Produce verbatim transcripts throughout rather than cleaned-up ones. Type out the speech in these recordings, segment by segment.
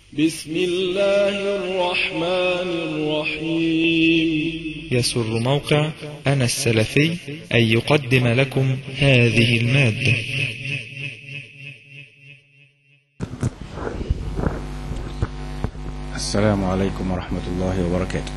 بسم الله الرحمن الرحيم. يسر موقع أنا السلفي أن يقدم لكم هذه المادة. السلام عليكم ورحمة الله وبركاته.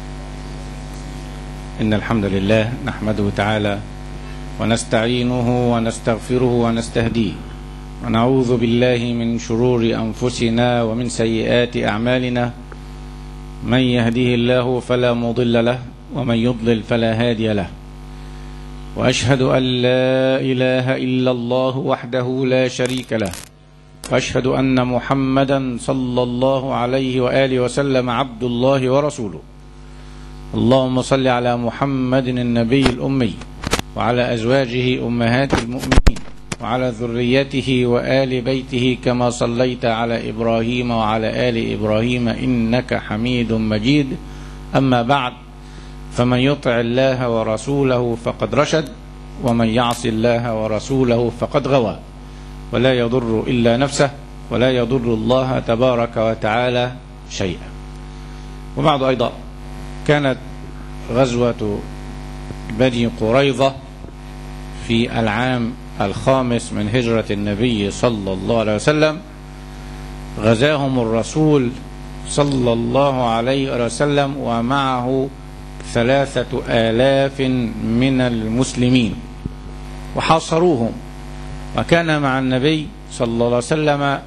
إن الحمد لله نحمده تعالى ونستعينه ونستغفره ونستهديه، ونعوذ بالله من شرور أنفسنا ومن سيئات أعمالنا. من يهديه الله فلا مضل له، ومن يضلل فلا هادي له. وأشهد أن لا إله إلا الله وحده لا شريك له، وأشهد أن محمدا صلى الله عليه وآله وسلم عبد الله ورسوله. اللهم صل على محمد النبي الأمي، وعلى أزواجه أمهات المؤمنين، وعلى ذريته وآل بيته كما صليت على إبراهيم وعلى آل إبراهيم إنك حميد مجيد. أما بعد، فمن يطع الله ورسوله فقد رشد، ومن يعص الله ورسوله فقد غوى، ولا يضر إلا نفسه، ولا يضر الله تبارك وتعالى شيئا. وبعد أيضا، كانت غزوة بني قريظة في العام الخامس من هجرة النبي صلى الله عليه وسلم. غزاهم الرسول صلى الله عليه وسلم ومعه ثلاثة آلاف من المسلمين، وحاصروهم. وكان مع النبي صلى الله عليه وسلم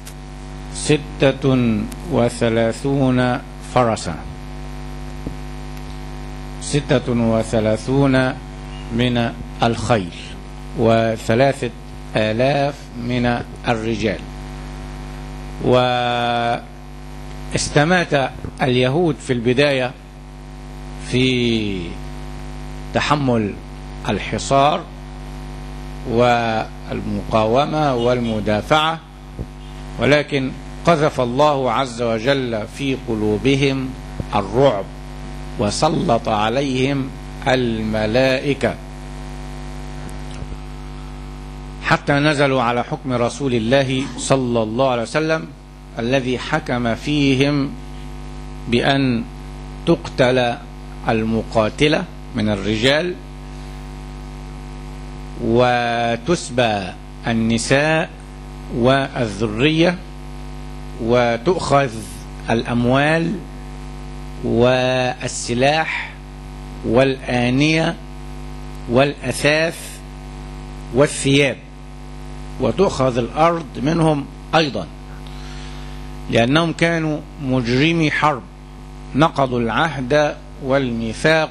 ستة وثلاثون فرسا، ستة وثلاثون من الخيل، وثلاثة آلاف من الرجال. واستمات اليهود في البداية في تحمل الحصار والمقاومة والمدافعة، ولكن قذف الله عز وجل في قلوبهم الرعب، وسلط عليهم الملائكة، حتى نزلوا على حكم رسول الله صلى الله عليه وسلم، الذي حكم فيهم بأن تقتل المقاتلة من الرجال، وتسبى النساء والذرية، وتؤخذ الأموال والسلاح والآنية والأثاث والثياب، وتؤخذ الأرض منهم أيضا، لأنهم كانوا مجرمي حرب، نقضوا العهد والميثاق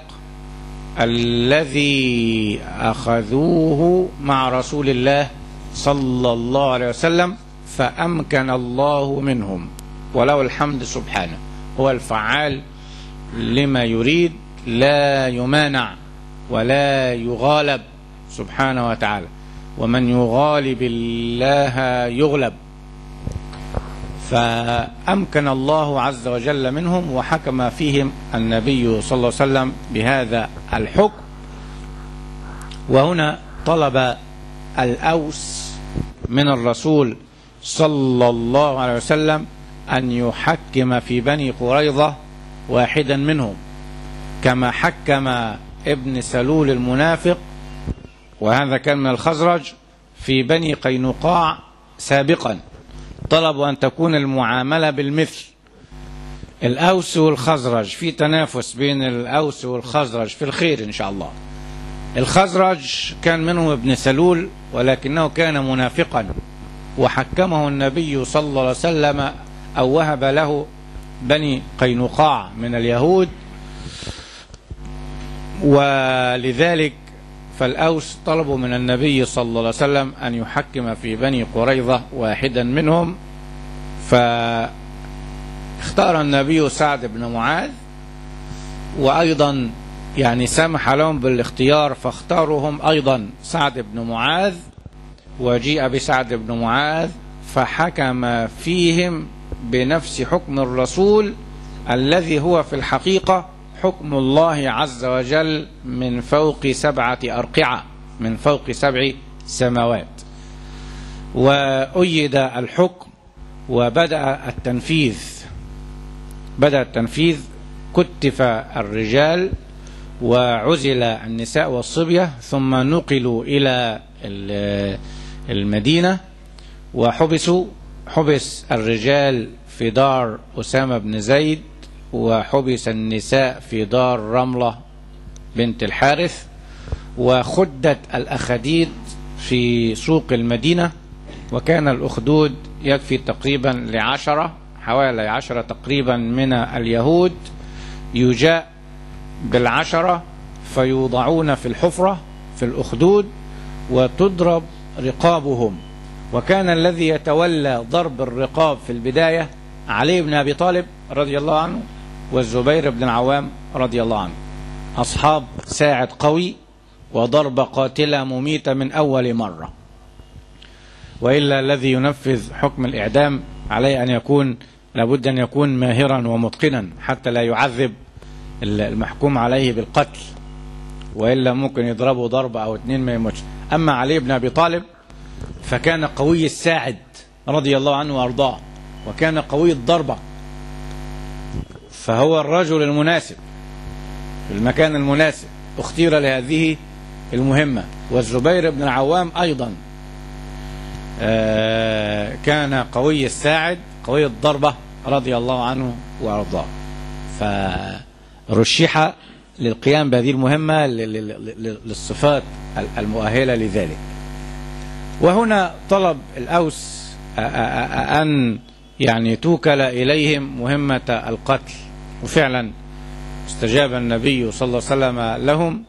الذي أخذوه مع رسول الله صلى الله عليه وسلم، فأمكن الله منهم، وله الحمد سبحانه. هو الفعال لما يريد، لا يمانع ولا يغالب سبحانه وتعالى. ومن يغالب الله يغلب. فأمكن الله عز وجل منهم، وحكم فيهم النبي صلى الله عليه وسلم بهذا الحكم. وهنا طلب الأوس من الرسول صلى الله عليه وسلم أن يحكم في بني قريظة واحدا منهم، كما حكم ابن سلول المنافق، وهذا كان من الخزرج، في بني قينقاع سابقا. طلبوا أن تكون المعاملة بالمثل. الأوس والخزرج في تنافس بين الأوس والخزرج في الخير إن شاء الله. الخزرج كان منهم ابن سلول، ولكنه كان منافقا، وحكمه النبي صلى الله عليه وسلم أو وهب له بني قينقاع من اليهود. ولذلك فالأوس طلبوا من النبي صلى الله عليه وسلم أن يحكم في بني قريظة واحدا منهم، فاختار النبي سعد بن معاذ، وأيضا يعني سمح لهم بالاختيار، فاختارهم أيضا سعد بن معاذ، وجيء بسعد بن معاذ فحكم فيهم بنفس حكم الرسول، الذي هو في الحقيقة حكم الله عز وجل من فوق سبعة أرقعة، من فوق سبع سماوات. وأيد الحكم وبدأ التنفيذ بدأ التنفيذ، كتف الرجال وعزل النساء والصبية، ثم نقلوا إلى المدينة وحبسوا. حبس الرجال في دار أسامة بن زيد، وحبس النساء في دار رملة بنت الحارث، وخدت الأخديد في سوق المدينة، وكان الأخدود يكفي تقريبا لعشرة حوالي عشرة تقريبا من اليهود، يجاء بالعشرة فيوضعون في الحفرة في الأخدود وتضرب رقابهم. وكان الذي يتولى ضرب الرقاب في البداية علي بن أبي طالب رضي الله عنه والزبير بن العوام رضي الله عنه، أصحاب ساعد قوي وضرب قاتلة مميتة من أول مرة. وإلا الذي ينفذ حكم الإعدام عليه أن يكون لابد أن يكون ماهرا ومتقنا حتى لا يعذب المحكوم عليه بالقتل، وإلا ممكن يضربه ضربة أو اتنين ما يموتش. أما علي بن أبي طالب فكان قوي الساعد رضي الله عنه وأرضاه، وكان قوي الضربة، فهو الرجل المناسب في المكان المناسب، اختير لهذه المهمة. والزبير بن العوام أيضا كان قوي الساعد قوي الضربة رضي الله عنه وأرضاه، فرشح للقيام بهذه المهمة للصفات المؤهلة لذلك. وهنا طلب الأوس أن يعني توكل إليهم مهمة القتل، وفعلا استجاب النبي صلى الله عليه وسلم لهم،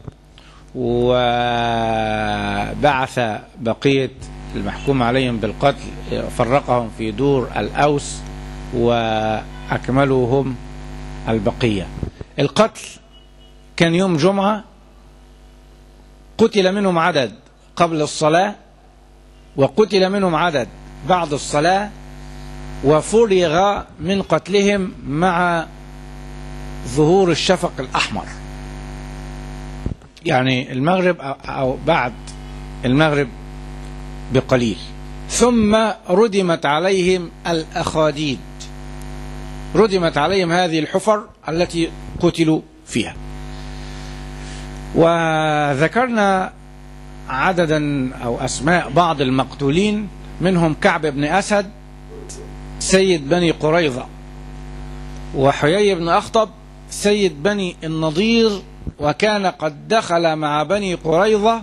وبعث بقية المحكوم عليهم بالقتل فرقهم في دور الأوس وأكملوا هم البقية. القتل كان يوم جمعة، قتل منهم عدد قبل الصلاة وقتل منهم عدد بعد الصلاة، وفرغ من قتلهم مع ظهور الشفق الأحمر، يعني المغرب أو بعد المغرب بقليل. ثم ردمت عليهم الأخاديد، ردمت عليهم هذه الحفر التي قتلوا فيها. وذكرنا عددا أو أسماء بعض المقتولين، منهم كعب بن أسد سيد بني قريظة، وحيي بن أخطب سيد بني النضير، وكان قد دخل مع بني قريظة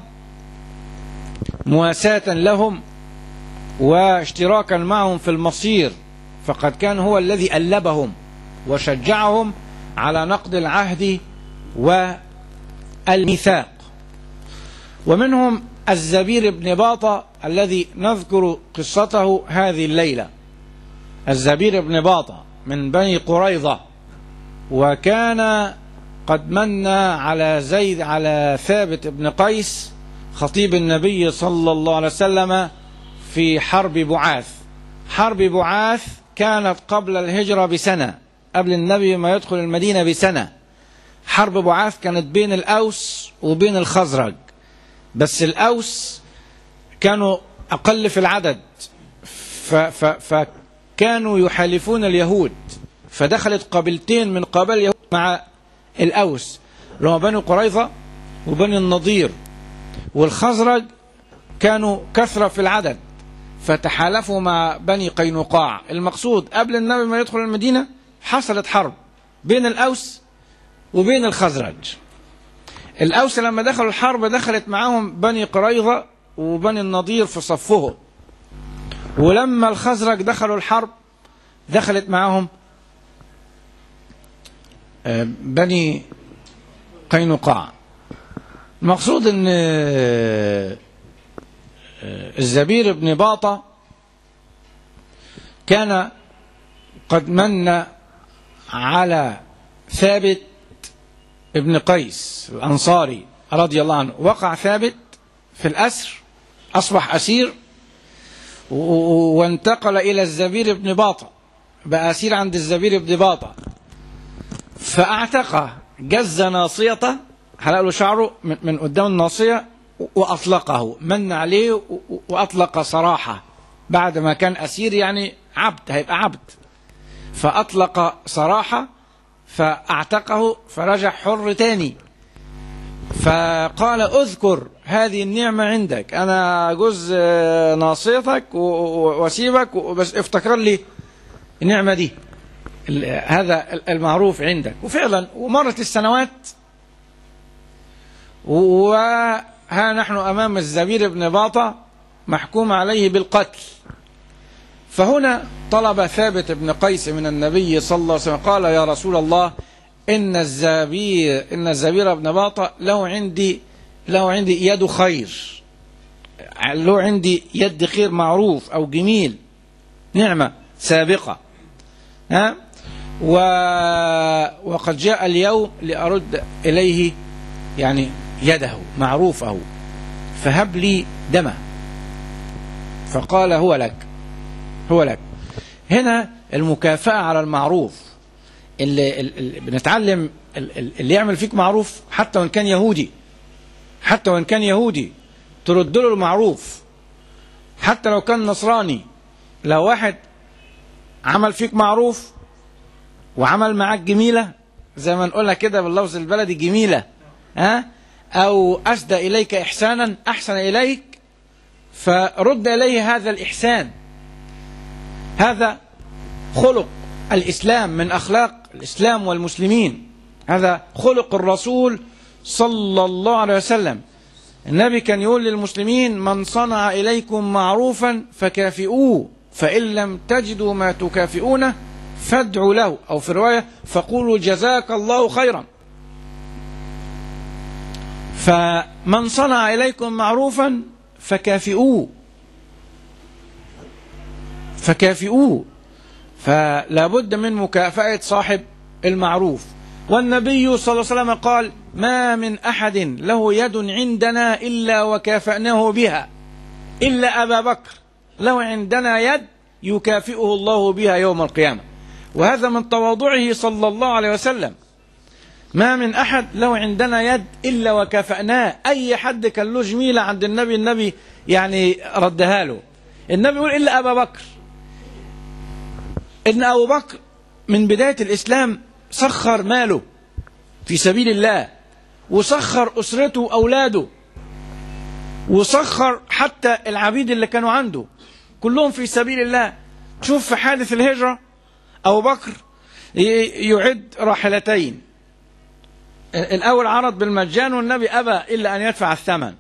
مواساة لهم واشتراكا معهم في المصير، فقد كان هو الذي ألبهم وشجعهم على نقض العهد والميثاق. ومنهم الزبير بن باطة الذي نذكر قصته هذه الليلة. الزبير بن باطة من بني قريظة، وكان قد من على زيد على ثابت بن قيس خطيب النبي صلى الله عليه وسلم في حرب بعاث. حرب بعاث كانت قبل الهجرة بسنة، قبل النبي ما يدخل المدينة بسنة. حرب بعاث كانت بين الأوس وبين الخزرج، بس الأوس كانوا أقل في العدد، فكانوا يحالفون اليهود، فدخلت قبيلتين من قبائل اليهود مع الأوس، لما بني قريظة وبني النضير. والخزرج كانوا كثرة في العدد، فتحالفوا مع بني قينقاع. المقصود قبل النبي ما يدخل المدينة حصلت حرب بين الأوس وبين الخزرج. الأوس لما دخلوا الحرب دخلت معهم بني قريظة وبني النضير في صفهم، ولما الخزرج دخلوا الحرب دخلت معهم بني قينقاع. المقصود ان الزبير بن باطة كان قد من على ثابت ابن قيس الأنصاري رضي الله عنه. وقع ثابت في الأسر، أصبح أسير، وانتقل إلى الزبير بن باطة، بقى أسير عند الزبير بن باطة، فأعتقه، جز ناصيته، حلق له شعره من قدام الناصية وأطلقه، من عليه وأطلق سراحة بعد ما كان أسير، يعني عبد، هيبقى عبد. فأطلق سراحة فأعتقه فرجع حر تاني. فقال اذكر هذه النعمة عندك، أنا جزء ناصيتك واسيبك، بس افتكر لي النعمة دي، هذا المعروف عندك. وفعلا ومرت السنوات وها نحن أمام الزبير بن باطة محكوم عليه بالقتل. فهنا طلب ثابت بن قيس من النبي صلى الله عليه وسلم قال يا رسول الله إن الزبير إن الزبير بن باطة له عندي له عندي يد خير، له عندي يد خير معروف أو جميل، نعمة سابقة، ها و... وقد جاء اليوم لأرد إليه يعني يده معروفه، فهب لي دمه. فقال هو لك هو لك. هنا المكافأة على المعروف، اللي, اللي بنتعلم اللي يعمل فيك معروف حتى وإن كان يهودي، حتى وإن كان يهودي ترد له المعروف، حتى لو كان نصراني. لو واحد عمل فيك معروف وعمل معاك جميلة زي ما نقولها كده باللفظ البلدي جميلة، ها أو أسدى إليك إحسانا أحسن إليك، فرد إليه هذا الإحسان. هذا خلق الإسلام من أخلاق الإسلام والمسلمين، هذا خلق الرسول صلى الله عليه وسلم. النبي كان يقول للمسلمين من صنع إليكم معروفا فكافئوه، فإن لم تجدوا ما تكافئونه فادعوا له، أو في رواية فقولوا جزاك الله خيرا. فمن صنع إليكم معروفا فكافئوه فكافئوه فلا بد من مكافأة صاحب المعروف. والنبي صلى الله عليه وسلم قال ما من أحد له يد عندنا إلا وكافأناه بها إلا أبا بكر، له عندنا يد يكافئه الله بها يوم القيامة. وهذا من تواضعه صلى الله عليه وسلم. ما من أحد له عندنا يد إلا وكافأناه. أي حد كان له جميلة عند النبي النبي يعني ردها له. النبي يقول إلا أبا بكر. إن أبو بكر من بداية الإسلام سخر ماله في سبيل الله، وسخر أسرته وأولاده، وسخر حتى العبيد اللي كانوا عنده كلهم في سبيل الله. تشوف في حادث الهجرة أبو بكر يعد راحلتين، الأول عرض بالمجان والنبي أبى إلا أن يدفع الثمن،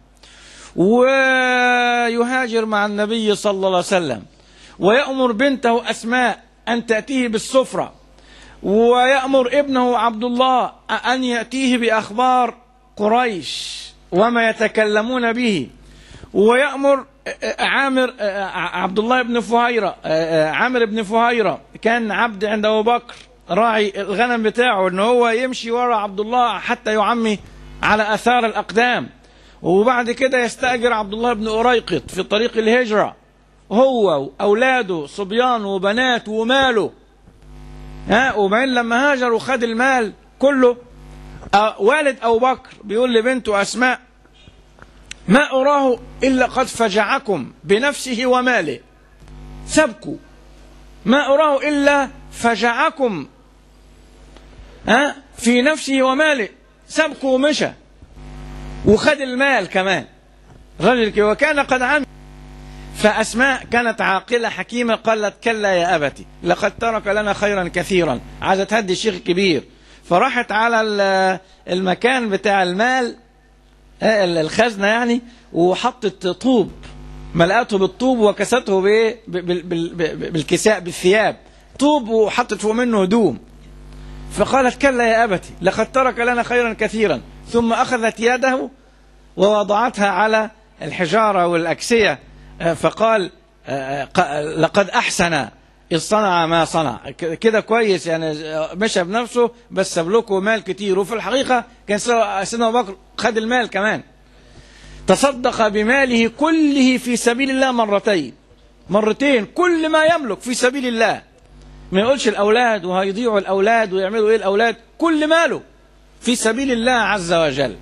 ويهاجر مع النبي صلى الله عليه وسلم، ويأمر بنته أسماء أن تأتيه بالسفرة، ويأمر ابنه عبد الله أن يأتيه بأخبار قريش وما يتكلمون به، ويأمر عامر عبد الله بن فهيرة عامر بن فهيرة كان عبد عند أبو بكر راعي الغنم بتاعه، ان هو يمشي وراء عبد الله حتى يعمي على اثار الاقدام. وبعد كده يستأجر عبد الله بن أريقط في طريق الهجرة هو واولاده صبيان وبنات وماله، ها وبعدين لما هاجر وخد المال كله، آه والد ابو بكر بيقول لبنته اسماء ما اراه الا قد فجعكم بنفسه وماله، سبكوا ما اراه الا فجعكم ها في نفسه وماله، سبكوا ومشى وخد المال كمان رجل، وكان قد عمل. فأسماء كانت عاقلة حكيمة قالت كلا يا أبتي لقد ترك لنا خيرا كثيرا، عايزة تهدي الشيخ الكبير. فراحت على المكان بتاع المال الخزنة يعني، وحطت طوب ملأته بالطوب وكسته بالكساء بالثياب طوب، وحطت فوق منه هدوم. فقالت كلا يا أبتي لقد ترك لنا خيرا كثيرا، ثم أخذت يده ووضعتها على الحجارة والأكسية، فقال لقد أحسن إذ صنع ما صنع، كده كويس يعني مشى بنفسه بس سبلكه مال كتير. وفي الحقيقة كان سيدنا أبو بكر خد المال كمان، تصدق بماله كله في سبيل الله مرتين مرتين كل ما يملك في سبيل الله، ما يقولش الأولاد وهيضيعوا الأولاد ويعملوا إيه الأولاد، كل ماله في سبيل الله عز وجل.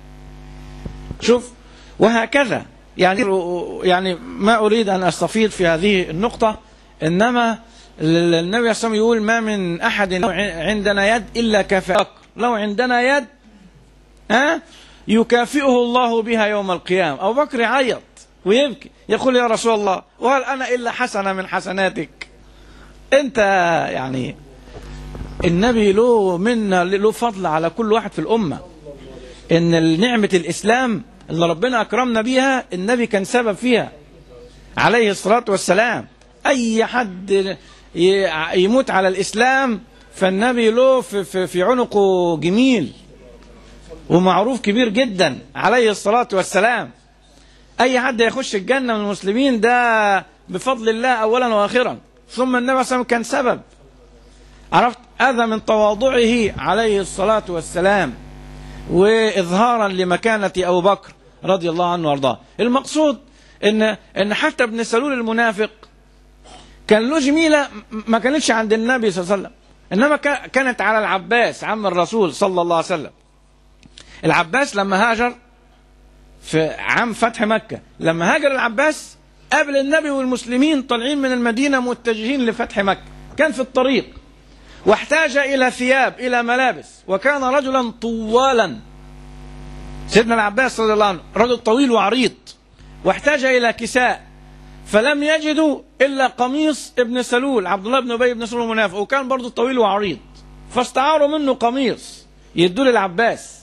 شوف وهكذا يعني يعني ما أريد أن أستفيض في هذه النقطة، إنما النبي صلى الله عليه وسلم يقول ما من أحد عندنا يد إلا كفاك، لو عندنا يد ها يكافئه الله بها يوم القيامة. أبو بكر يعيط ويبكي يقول يا رسول الله وهل أنا إلا حسنة من حسناتك؟ أنت يعني النبي له منا له فضل على كل واحد في الأمة، إن نعمة الإسلام اللي ربنا أكرمنا بيها النبي كان سبب فيها عليه الصلاة والسلام. أي حد يموت على الإسلام فالنبي له في, في, في عنقه جميل ومعروف كبير جدا عليه الصلاة والسلام. أي حد يخش الجنة من المسلمين ده بفضل الله أولا وآخرا، ثم النبي صلى الله عليه وسلم كان سبب. عرفت هذا من تواضعه عليه الصلاة والسلام وإظهارا لمكانة أبو بكر رضي الله عنه وارضاه. المقصود إن إن حتى ابن سلول المنافق كان له جميلة ما كانتش عند النبي صلى الله عليه وسلم، إنما كانت على العباس عم الرسول صلى الله عليه وسلم. العباس لما هاجر في عام فتح مكة، لما هاجر العباس قابل النبي والمسلمين طالعين من المدينة متجهين لفتح مكة، كان في الطريق واحتاج إلى ثياب إلى ملابس، وكان رجلا طوالا سيدنا العباس رضي الله عنه رجل طويل وعريض، واحتاج إلى كساء فلم يجدوا إلا قميص ابن سلول عبد الله بن أبي بن سلول المنافق، وكان برضه طويل وعريض، فاستعاروا منه قميص يدوا للعباس.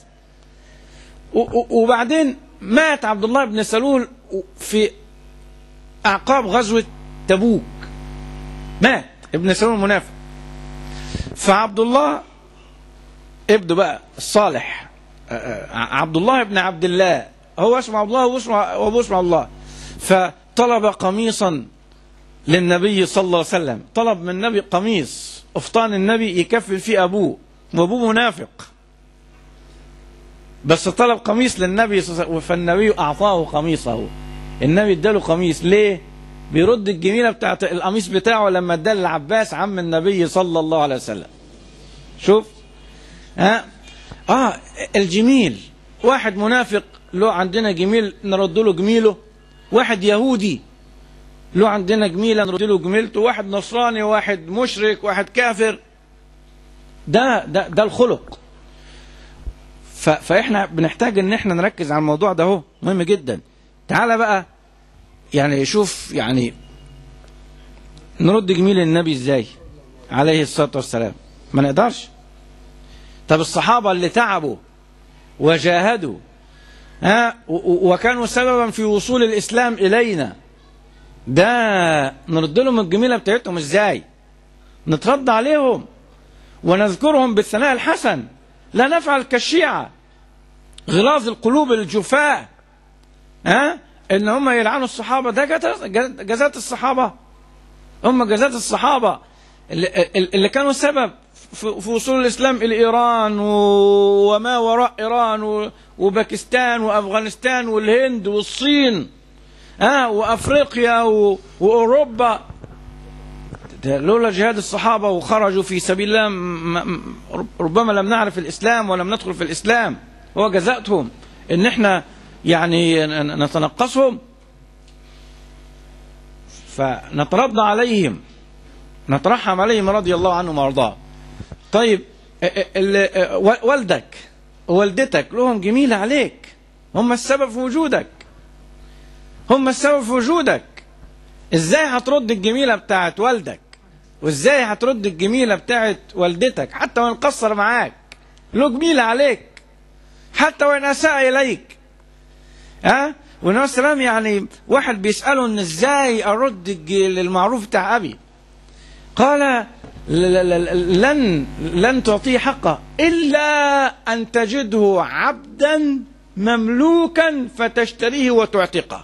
وبعدين مات عبد الله بن سلول في أعقاب غزوة تبوك، مات ابن سلول المنافق. فعبد الله ابنه بقى الصالح عبد الله بن عبد الله، هو اسمه عبد الله وابوه اسمه الله، فطلب قميصا للنبي صلى الله عليه وسلم، طلب من النبي قميص افطان النبي يكفل فيه ابوه، وابوه منافق، بس طلب قميص للنبي صلى الله عليه وسلم، فالنبي اعطاه قميصه. النبي اداله قميص ليه؟ بيرد الجميله بتاعت القميص بتاعه لما اداه للعباس عم النبي صلى الله عليه وسلم. شوف ها اه الجميل، واحد منافق له عندنا جميل نرد له جميله، واحد يهودي له عندنا جميله نرد له جميلته، واحد نصراني واحد مشرك واحد كافر، ده ده ده الخلق. فاحنا بنحتاج ان احنا نركز على الموضوع ده، هو مهم جدا. تعالى بقى يعني شوف يعني نرد جميل النبي ازاي عليه الصلاة والسلام، ما نقدرش. طب الصحابة اللي تعبوا وجاهدوا ها وكانوا سببا في وصول الإسلام إلينا، ده نرد لهم الجميلة بتاعتهم ازاي؟ نترد عليهم ونذكرهم بالثناء الحسن، لا نفعل كالشيعة غلاظ القلوب الجفاء ها ان هم يلعنوا الصحابة. ده جزات الصحابة، هم جزات الصحابة اللي, اللي كانوا سبب في وصول الإسلام إلى إيران وما وراء إيران وباكستان وأفغانستان والهند والصين ها وأفريقيا وأوروبا. لولا جهاد الصحابة وخرجوا في سبيل الله ربما لم نعرف الإسلام ولم ندخل في الإسلام. هو جزاتهم إن إحنا يعني نتنقصهم، فنترضى عليهم نترحم عليهم رضي الله عنهم وارضاه. طيب والدك ووالدتك لهم جميلة عليك، هم السبب في وجودك، هم السبب في وجودك. ازاي هترد الجميلة بتاعت والدك وازاي هترد الجميلة بتاعت والدتك؟ حتى وان قصر معاك له جميلة عليك، حتى وان اساء اليك. ها والنبي صلى الله عليه وسلم يعني واحد بيسأله ان ازاي ارد المعروف بتاع ابي، قال لن لن تعطيه حقه الا ان تجده عبدا مملوكا فتشتريه وتعتقه،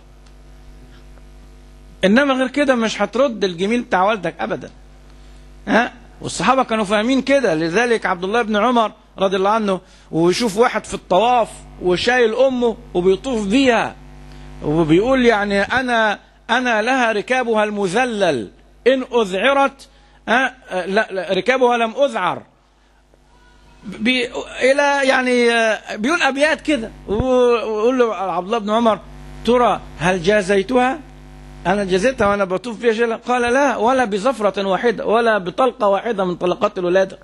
انما غير كده مش هترد الجميل بتاع والدك ابدا. ها والصحابه كانوا فاهمين كده، لذلك عبد الله بن عمر رضي الله عنه ويشوف واحد في الطواف وشايل امه وبيطوف بيها وبيقول يعني انا انا لها ركابها المذلل ان اذعرت أه لا, لا ركابها لم اذعر، بي الى يعني بيقول ابيات كده ويقول له عبد الله بن عمر ترى هل جازيتها؟ أنا جزيتها وأنا بطوف فيها شيلة؟ قال لا، ولا بزفرة واحدة ولا بطلقة واحدة من طلقات الولادة.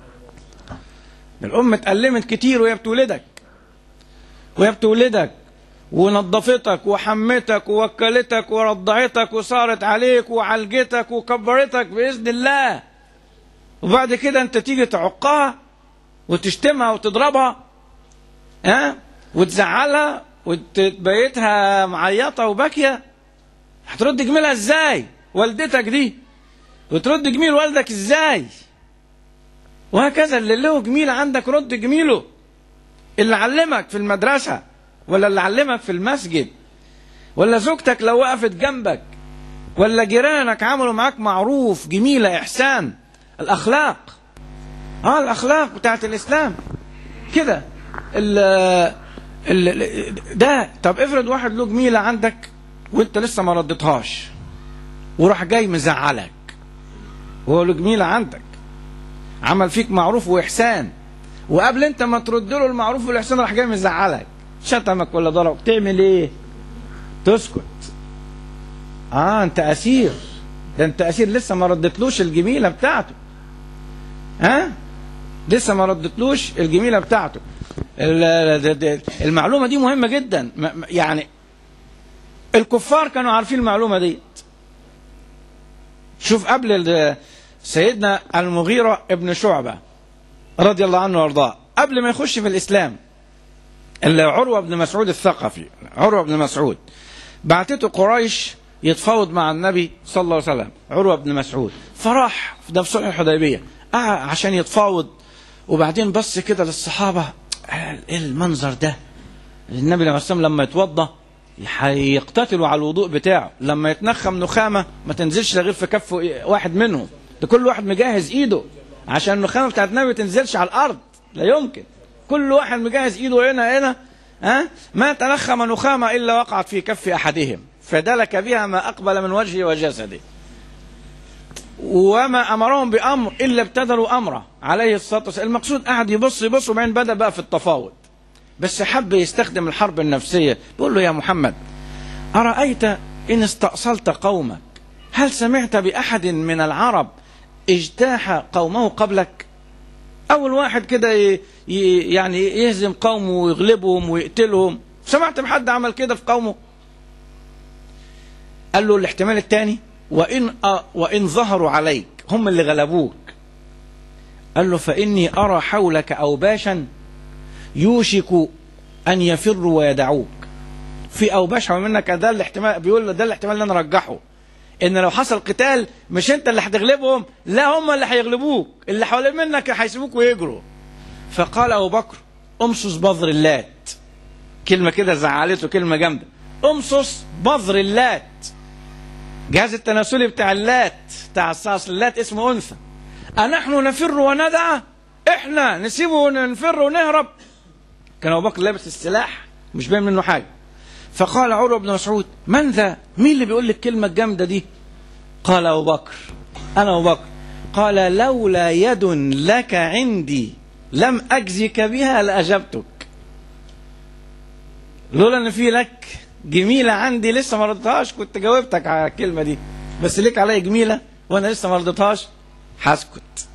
الأم اتألمت كتير وهي بتولدك وهي بتولدك ونظفتك وحمتك ووكلتك ورضعتك وصارت عليك وعالجتك وكبرتك بإذن الله، وبعد كده أنت تيجي تعقها وتشتمها وتضربها، ها، وتزعلها وتبيتها معيطة وباكية. هترد جميلها ازاي؟ والدتك دي وترد جميل والدك ازاي؟ وهكذا اللي له جميل عندك رد جميله. اللي علمك في المدرسة ولا اللي علمك في المسجد، ولا زوجتك لو وقفت جنبك، ولا جيرانك عملوا معاك معروف، جميلة، إحسان، الأخلاق. اه الأخلاق بتاعت الإسلام كده. ال ده طب افرض واحد له جميلة عندك وانت لسه ما ردتهاش، وراح جاي مزعلك، وهو له جميلة عندك، عمل فيك معروف وإحسان، وقبل انت ما ترد له المعروف والإحسان راح جاي مزعلك، شتمك ولا ضربك، تعمل ايه؟ تسكت. اه انت أسير، ده انت أسير لسه ما ردتلوش الجميلة بتاعته. ها؟ آه؟ لسه ما ردتلوش الجميلة بتاعته. المعلومة دي مهمة جدا. يعني الكفار كانوا عارفين المعلومة دي. شوف قبل سيدنا المغيرة ابن شعبة رضي الله عنه وارضاه، قبل ما يخش في الإسلام، عروة بن مسعود الثقفي، عروة بن مسعود بعتته قريش يتفاوض مع النبي صلى الله عليه وسلم. عروة بن مسعود فراح ده في صلح الحديبية عشان يتفاوض، وبعدين بص كده للصحابة، ايه المنظر ده؟ النبي عليه الصلاة والسلام لما يتوضى هيقتتلوا على الوضوء بتاعه، لما يتنخم نخامة ما تنزلش غير في كف واحد منهم، ده كل واحد مجهز ايده عشان النخامة بتاعت النبي ما تنزلش على الارض، لا يمكن، كل واحد مجهز ايده هنا هنا، ها، ما تنخم نخامة الا وقعت في كف احدهم فدلك بها ما اقبل من وجهه وجسده، وما امرهم بامر الا ابتدروا امره عليه الصلاه والسلام. المقصود قاعد يبص يبص وبعدين بدا بقى في التفاوض، بس حب يستخدم الحرب النفسيه. بيقول له يا محمد ارايت ان استأصلت قومك، هل سمعت باحد من العرب اجتاح قومه قبلك؟ اول واحد كده يعني يهزم قومه ويغلبهم ويقتلهم، سمعت بحد عمل كده في قومه؟ قال له الاحتمال الثاني وإن أ... وإن ظهروا عليك، هم اللي غلبوك، قال له فإني أرى حولك أوباشا يوشك أن يفروا ويدعوك. في أوباش منك، ده الاحتمال، بيقول له ده الاحتمال اللي أنا رجحه، إن لو حصل قتال مش أنت اللي هتغلبهم، لا هم اللي هيغلبوك، اللي حوالين منك هيسيبوك ويجروا. فقال أبو بكر أمصص بذر اللات، كلمة كده زعلته، كلمة جامدة، أمصص بذر اللات، جهاز التناسلي بتاع اللات، بتاع الصاص اللات اسمه أنثى، أنحن نفر وندع؟ إحنا نسيبه ونفر ونهرب؟ كان أبو بكر لابس السلاح مش باين منه حاجة. فقال عروة بن مسعود من ذا؟ مين اللي بيقول لك كلمة الجامدة دي؟ قال أبو بكر أنا أبو بكر. قال لولا يد لك عندي لم أجزك بها لأجبتك. لولا أن في لك جميلة عندي لسه ما رضيتهاش كنت جاوبتك على الكلمة دي، بس ليك عليا جميلة وأنا لسه ما رضيتهاش هسكت.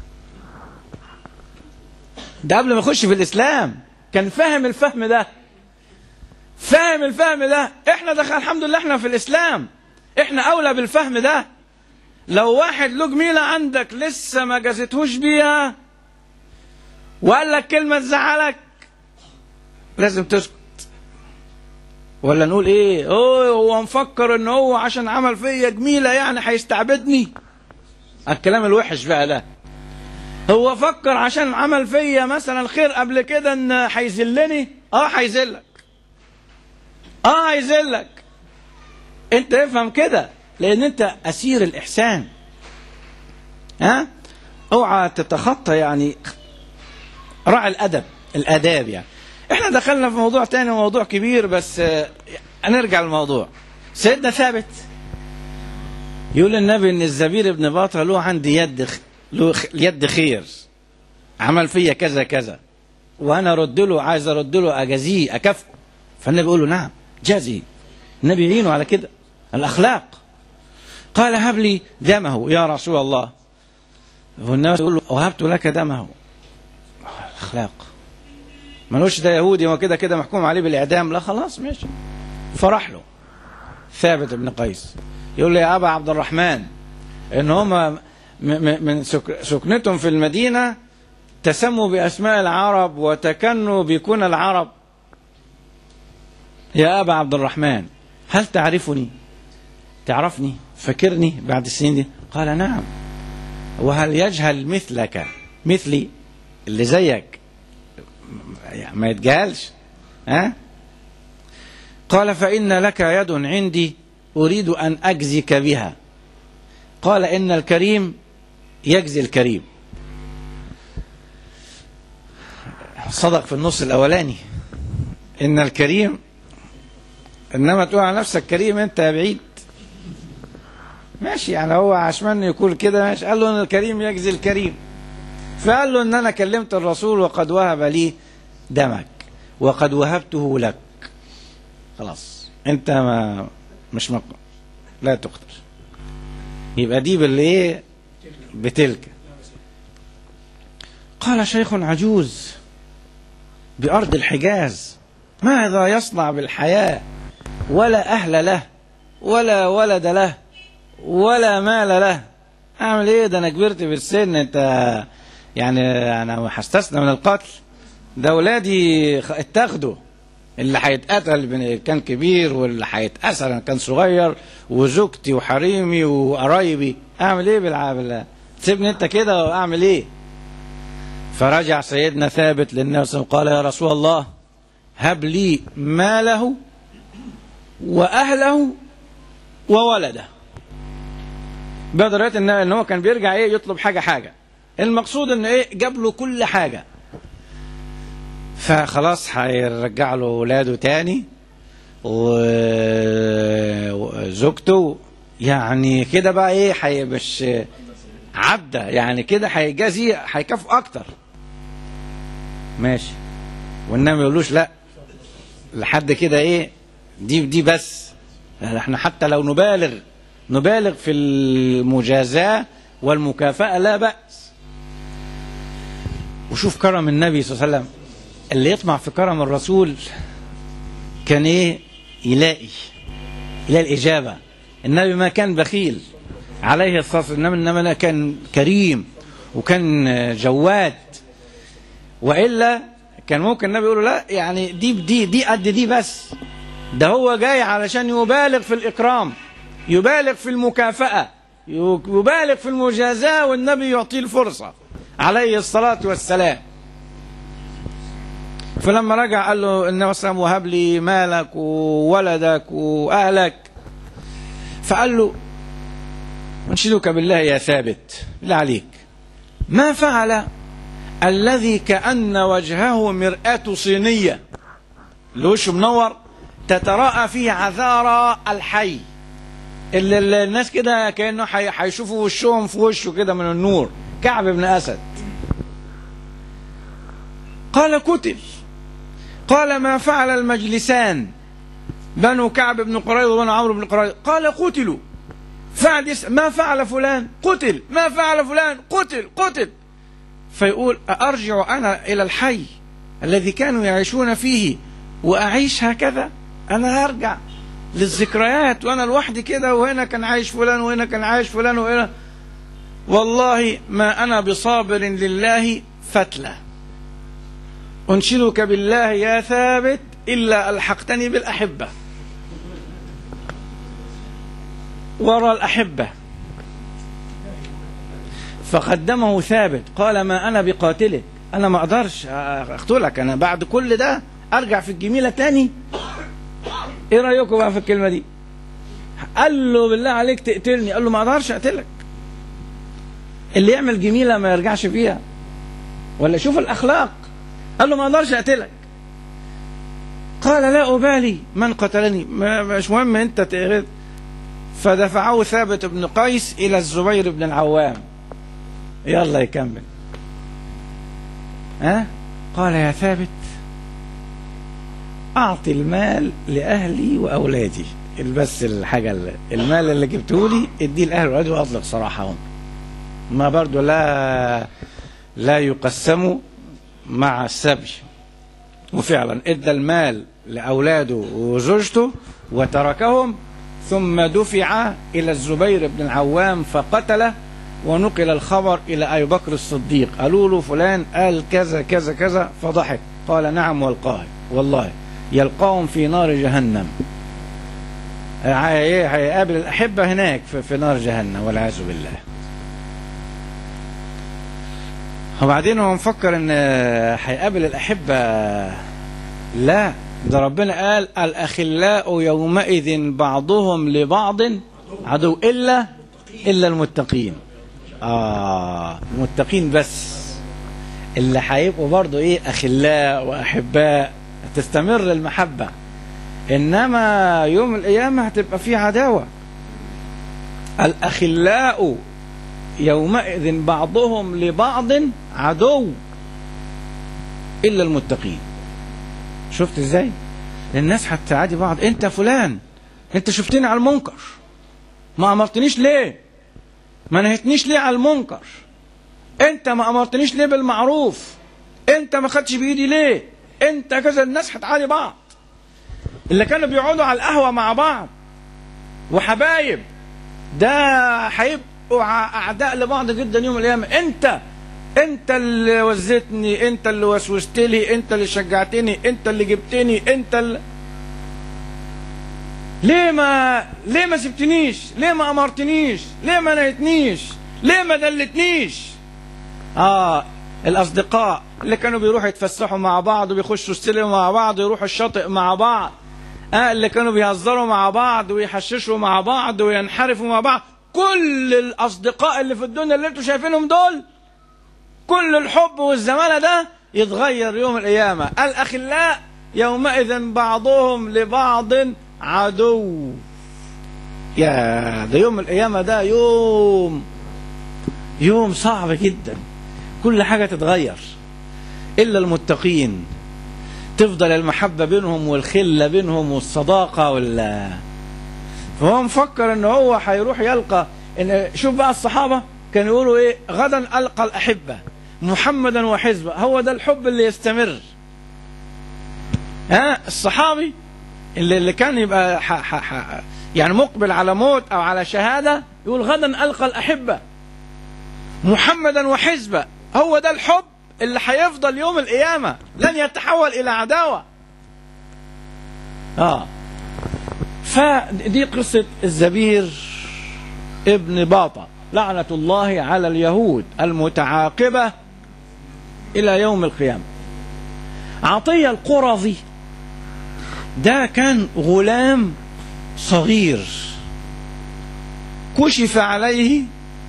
ده قبل ما يخش في الإسلام كان فاهم الفهم ده، فاهم الفهم ده. احنا دخل الحمد لله احنا في الإسلام، احنا أولى بالفهم ده. لو واحد له جميلة عندك لسه ما جازتهوش بيها وقال لك كلمة تزعلك لازم تسكت، ولا نقول ايه؟ اوه هو مفكر ان هو عشان عمل فيا جميلة يعني هيستعبدني؟ الكلام الوحش بقى ده. هو فكر عشان عمل فيا مثلا خير قبل كده ان هيذلني؟ اه هيذلك، اه هيذلك. انت افهم كده، لان انت اسير الاحسان. ها؟ اوعى تتخطى يعني راعي الادب، الاداب يعني. احنا دخلنا في موضوع تاني، موضوع كبير، بس هنرجع للموضوع. سيدنا ثابت يقول النبي ان الزبير بن باطرة له عندي يد له يد خير، عمل فيا كذا كذا، وانا ارد له، عايز ارد له اجازيه اكافئه. فالنبي يقول له نعم جازي. النبي يعينه على كده، الاخلاق قال هب لي دمه يا رسول الله. والناس يقول له وهبت لك دمه. اخلاق ملوش ده يهودي وكده كده محكوم عليه بالاعدام، لا خلاص ماشي. فرح له ثابت بن قيس يقول له يا ابا عبد الرحمن ان هم من سكنتهم في المدينه تسموا باسماء العرب وتكنوا بكون العرب. يا ابا عبد الرحمن هل تعرفني؟ تعرفني؟ فكرني بعد السنين دي؟ قال نعم. وهل يجهل مثلك مثلي اللي زيك ما يتجهلش؟ ها؟ قال فإن لك يد عندي أريد أن أجزيك بها. قال إن الكريم يجزي الكريم. صدق في النص الأولاني إن الكريم، إنما تقول على نفسك كريم أنت يا بعيد. ماشي يعني هو عشان يقول كده ماشي. قال له إن الكريم يجزي الكريم. فقال له إن أنا كلمت الرسول وقد وهب لي دمك وقد وهبته لك. خلاص أنت ما مش مق... لا تقتل. يبقى دي باللي إيه بتلك. قال شيخ عجوز بأرض الحجاز ماذا يصنع بالحياة ولا أهل له ولا ولد له ولا مال له؟ أعمل إيه ده أنا كبرت بالسن. أنت يعني أنا هستثنى من القتل ده أولادي اتاخدوا. اللي هيتقتل كان كبير واللي هيتأسر كان صغير وزوجتي وحريمي وقرايبي. أعمل إيه بالعامل؟ تسيبني أنت كده وأعمل إيه؟ فرجع سيدنا ثابت للنبي صلى الله عليه وسلم قال يا رسول الله هب لي ماله وأهله وولده. بدرت ان هو كان بيرجع ايه يطلب حاجه حاجه. المقصود ان ايه جاب له كل حاجه. فخلاص هيرجع له اولاده تاني وزوجته. يعني كده بقى ايه حي مش عبده يعني كده هيجازي هيكافئ اكتر. ماشي. والنبي ما يقولوش لا لحد كده ايه دي دي بس. احنا حتى لو نبالغ نبالغ في المجازاة والمكافأة لا بأس. وشوف كرم النبي صلى الله عليه وسلم. اللي يطمع في كرم الرسول كان ايه يلاقي يلاقي الإجابة. النبي ما كان بخيل عليه الصلاة والسلام، إنما كان كريم وكان جواد. وإلا كان ممكن النبي يقول لا يعني دي دي دي قد دي بس. ده هو جاي علشان يبالغ في الإكرام، يبالغ في المكافأة، يبالغ في المجازاة، والنبي يعطيه الفرصة عليه الصلاة والسلام. فلما رجع قال له النبي صلى الله عليه وسلم وهب لي مالك وولدك وأهلك. فقال له أنشدك بالله يا ثابت بالله عليك ما فعل الذي كأن وجهه مرآة صينية اللي وشه منور تتراءى فيه عذارى الحي اللي الناس كده كأنه هيشوفوا وشهم في وشه كده من النور. كعب بن أسد. قال قتل. قال ما فعل المجلسان بنو كعب بن قريظة وبنو عمرو بن قريظة؟ قال قتلوا. فعل ما فعل فلان؟ قتل. ما فعل فلان؟ قتل قتل. فيقول أرجع أنا إلى الحي الذي كانوا يعيشون فيه وأعيش هكذا؟ أنا هرجع للذكريات وأنا لوحدي كده وهنا كان عايش فلان وهنا كان عايش فلان وهنا. والله ما أنا بصابر لله فتلة. أنشدك بالله يا ثابت إلا ألحقتني بالأحبة ورى الأحبة. فقدمه ثابت قال ما أنا بقاتلك، أنا ما أقدرش أقتلك، أنا بعد كل ده أرجع في الجميلة تاني. إيه رأيكم بقى في الكلمة دي؟ قال له بالله عليك تقتلني؟ قال له ما أقدرش أقتلك. اللي يعمل جميلة ما يرجعش فيها. ولا شوف الأخلاق. قال له ما أقدرش أقتلك. قال لا أبالي من قتلني، مش مهم أنت تقتل. فدفعه ثابت بن قيس إلى الزبير بن العوام. يلا يكمل. ها؟ قال يا ثابت أعطي المال لأهلي وأولادي. بس الحاجة اللي المال اللي جبته لي اديه لأهل الولاد وأطلق سراحهم، ما برضو لا لا يقسموا مع السبي. وفعلا ادى المال لأولاده وزوجته وتركهم، ثم دفع إلى الزبير بن العوام فقتله، ونقل الخبر إلى أبي بكر الصديق، قالوا له فلان قال كذا كذا كذا، فضحك قال نعم والله والله يلقاهم في نار جهنم، هيقابل الأحبة هناك في نار جهنم والعياذ بالله. وبعدين هو مفكر ان هيقابل الأحبة، لا، ده ربنا قال الأخلاء يومئذ بعضهم لبعض عدو إلا إلا المتقين. آه المتقين بس اللي هيبقوا برضو إيه أخلاء وأحباء، تستمر المحبة، إنما يوم القيامة هتبقى فيه عداوة. الأخلاء يومئذ بعضهم لبعض عدو إلا المتقين. شفت إزاي الناس هتعادي بعض؟ أنت فلان أنت شفتني على المنكر، ما أمرتنيش ليه؟ ما نهتنيش ليه على المنكر؟ أنت ما أمرتنيش ليه بالمعروف؟ أنت ما خدتش بإيدي ليه؟ أنت كذا. الناس هتعادي بعض. اللي كانوا بيقعدوا على القهوة مع بعض وحبايب، ده هيبقوا أعداء لبعض جدا يوم القيامة. أنت أنت اللي وزتني، أنت اللي وسوست لي، أنت اللي شجعتني، أنت اللي جبتني، أنت اللي ليه ما ليه ما سبتنيش؟ ليه ما أمرتنيش؟ ليه ما نهتنيش؟ ليه ما دلتنيش؟ آه الأصدقاء اللي كانوا بيروحوا يتفسحوا مع بعض وبيخشوا السينما مع بعض ويروحوا الشاطئ مع بعض، آه اللي كانوا بيهزروا مع بعض ويحششوا مع بعض وينحرفوا مع بعض، كل الأصدقاء اللي في الدنيا اللي انتوا شايفينهم دول، كل الحب والزمالة ده يتغير يوم القيامة. الأخلاء يومئذ بعضهم لبعض عدو. يا ده يوم القيامة، ده يوم يوم صعب جدا، كل حاجة تتغير إلا المتقين، تفضل المحبة بينهم والخلة بينهم والصداقة وال فهو مفكر ان هو هيروح يلقى ان شوف بقى الصحابة كانوا يقولوا ايه؟ غدا ألقى الأحبة محمدا وحزبه. هو ده الحب اللي يستمر. ها الصحابي اللي, اللي كان يبقى ح ح ح يعني مقبل على موت او على شهادة يقول غدا ألقى الأحبة محمدا وحزبه. هو ده الحب اللي هيفضل يوم القيامة، لن يتحول إلى عداوة. آه فدي قصة الزبير ابن باطة لعنة الله على اليهود المتعاقبة إلى يوم القيامة. عطية القرظي ده كان غلام صغير كشف عليه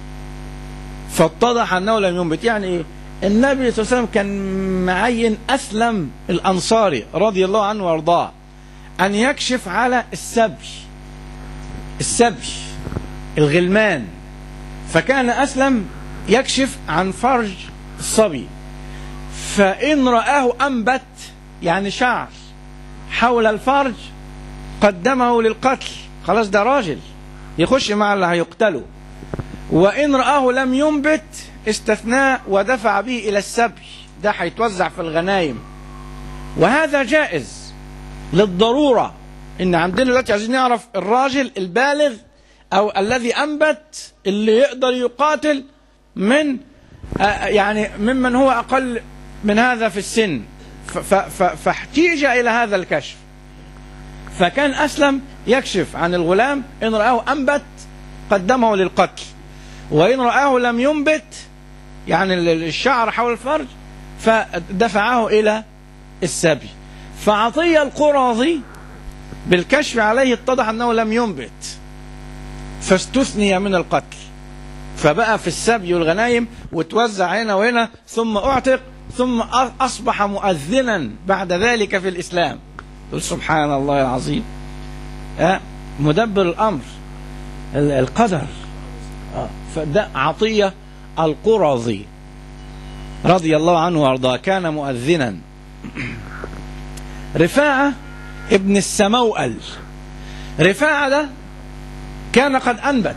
فاتضح أنه لم ينبت. يعني إيه؟ النبي صلى الله عليه وسلم كان معين أسلم الأنصاري رضي الله عنه وارضاه أن يكشف على السبي السبي الغلمان، فكان أسلم يكشف عن فرج الصبي، فإن رآه أنبت يعني شعر حول الفرج قدمه للقتل، خلاص ده راجل يخش مع اللي هيقتله. وإن رآه لم ينبت استثناء ودفع به إلى السبي، ده هيتوزع في الغنايم. وهذا جائز للضرورة. إن عندنا دلوقتي عايزين نعرف الراجل البالغ أو الذي أنبت اللي يقدر يقاتل من يعني ممن هو أقل من هذا في السن، فاحتيج إلى هذا الكشف. فكان أسلم يكشف عن الغلام، إن رآه أنبت قدمه للقتل، وإن رآه لم ينبت يعني الشعر حول الفرج فدفعه إلى السبي. فعطية القرظي بالكشف عليه اتضح أنه لم ينبت فاستثني من القتل، فبقى في السبي والغنايم وتوزع هنا وهنا، ثم أعتق، ثم أصبح مؤذنا بعد ذلك في الإسلام. سبحان الله العظيم. أه مدبر الأمر القدر. أه فده عطية القرظي رضي الله عنه وارضاه، كان مؤذنا. رفاعة ابن السموأل رفاعة ده كان قد أنبت،